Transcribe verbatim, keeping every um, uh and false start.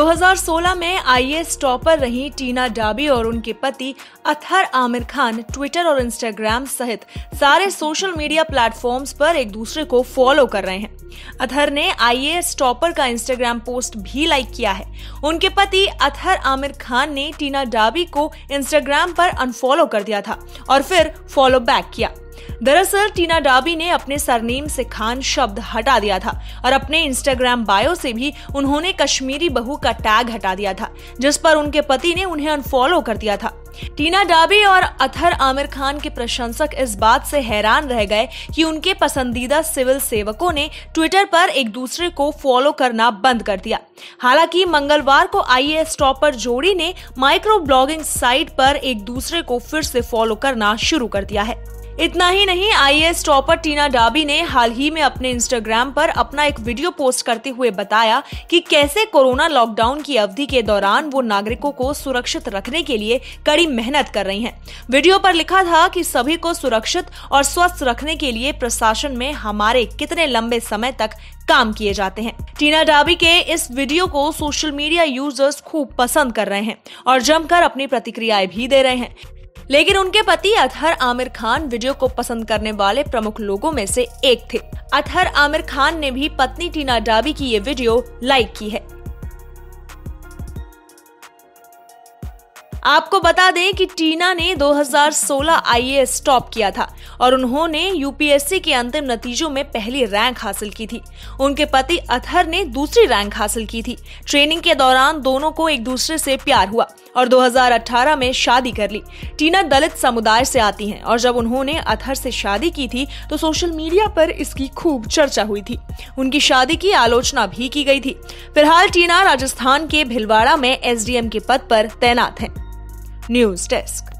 दो हज़ार सोलह में आई ए एस टॉपर रही टीना डाबी और उनके पति अतहर आमिर खान ट्विटर और इंस्टाग्राम सहित सारे सोशल मीडिया प्लेटफॉर्म्स पर एक दूसरे को फॉलो कर रहे हैं। अतहर ने आई ए एस टॉपर का इंस्टाग्राम पोस्ट भी लाइक किया है। उनके पति अतहर आमिर खान ने टीना डाबी को इंस्टाग्राम पर अनफॉलो कर दिया था और फिर फॉलो बैक किया। दरअसल टीना डाबी ने अपने सरनेम से खान शब्द हटा दिया था और अपने इंस्टाग्राम बायो से भी उन्होंने कश्मीरी बहू का टैग हटा दिया था, जिस पर उनके पति ने उन्हें अनफॉलो कर दिया था। टीना डाबी और अतहर आमिर खान के प्रशंसक इस बात से हैरान रह गए कि उनके पसंदीदा सिविल सेवकों ने ट्विटर पर एक दूसरे को फॉलो करना बंद कर दिया। हालांकि मंगलवार को आई ए एस टॉपर जोड़ी ने माइक्रो ब्लॉगिंग साइट पर एक दूसरे को फिर से फॉलो करना शुरू कर दिया है। इतना ही नहीं, आई ए एस टॉपर टीना डाबी ने हाल ही में अपने इंस्टाग्राम पर अपना एक वीडियो पोस्ट करते हुए बताया कि कैसे कोरोना लॉकडाउन की अवधि के दौरान वो नागरिकों को सुरक्षित रखने के लिए कड़ी मेहनत कर रही हैं। वीडियो पर लिखा था कि सभी को सुरक्षित और स्वस्थ रखने के लिए प्रशासन में हमारे कितने लंबे समय तक काम किए जाते हैं। टीना डाबी के इस वीडियो को सोशल मीडिया यूजर्स खूब पसंद कर रहे हैं और जमकर अपनी प्रतिक्रियाएं भी दे रहे हैं। लेकिन उनके पति अतहर आमिर खान वीडियो को पसंद करने वाले प्रमुख लोगों में से एक थे। अतहर आमिर खान ने भी पत्नी टीना डाबी की ये वीडियो लाइक की है। आपको बता दें कि टीना ने दो हज़ार सोलह आई ए एस टॉप किया था और उन्होंने यू पी एस सी के अंतिम नतीजों में पहली रैंक हासिल की थी। उनके पति अतहर ने दूसरी रैंक हासिल की थी। ट्रेनिंग के दौरान दोनों को एक दूसरे से प्यार हुआ और दो हज़ार अठारह में शादी कर ली। टीना दलित समुदाय से आती हैं और जब उन्होंने अतहर से शादी की थी तो सोशल मीडिया पर इसकी खूब चर्चा हुई थी। उनकी शादी की आलोचना भी की गई थी। फिलहाल टीना राजस्थान के भिलवाड़ा में एस डी एम के पद पर तैनात हैं। News desk.